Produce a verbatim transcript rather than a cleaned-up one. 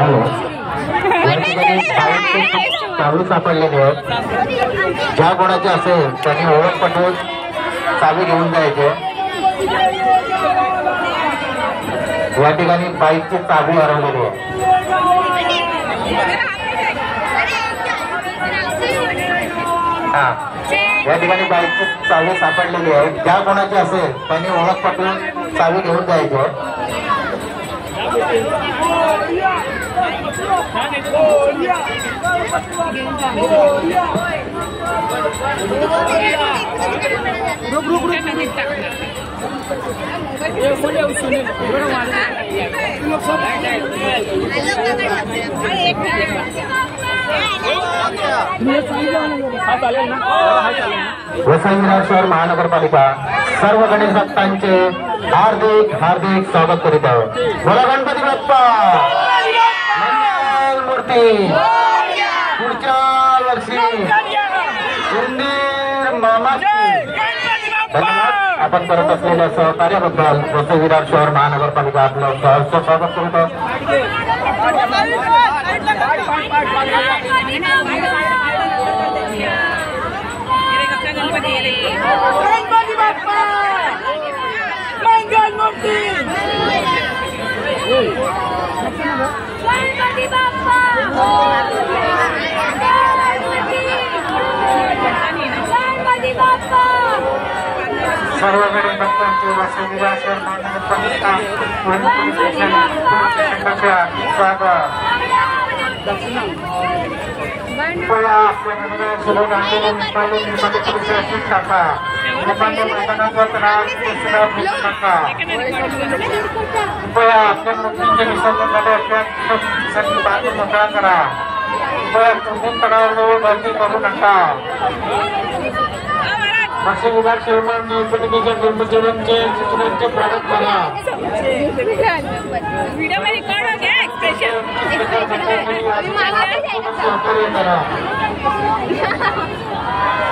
Hello चालू सापडलेले आहेत. ज्या कोणाचे असेल त्यांनी ओळख पटवून चावी घेऊन जायचे. या ठिकाणी बाईकची चावी हरवलेली आहे. हा या ठिकाणी बाईकची चावी सापडलेली आहे. ज्या कोणाची असेल त्यांनी ओळख पटवून चावी घेऊन जायचे. वसई विरार शहर महानगरपालिका सर्व गणेश भक्तांचे हार्दिक हार्दिक स्वागत करीत आहे. बोला गणपती बाप्पा मूर्ती पुढच्या वर्षी उंदीर मामाची. धन्यवाद आपण करत असलेल्या सहकार्याबद्दल वसई विरार शहर महानगरपालिका आपलं सहर्ष स्वागत करीत आहे. गणपती बाप्पा मंगल मूर्ती गणपती बाप्पा गणपती बाप्पा. सर्व गणेश भक्तांचे वसई विरार शहर महानगरपालिका स्वागत. सुबह आंदोलन टाका मैदानाचा त्रास टाका. कृपया आपल्या मूर्तींचे विसर्जन झाले असल्यासाठी बाजू मोकळा करा. कृपया कुंभून तळावर गर्दी करू नका. वसई विरार शहर महानगरपालिकेच्या कर्मचाऱ्यांचे सूचनांचे पालन करा. सहकार्य करा.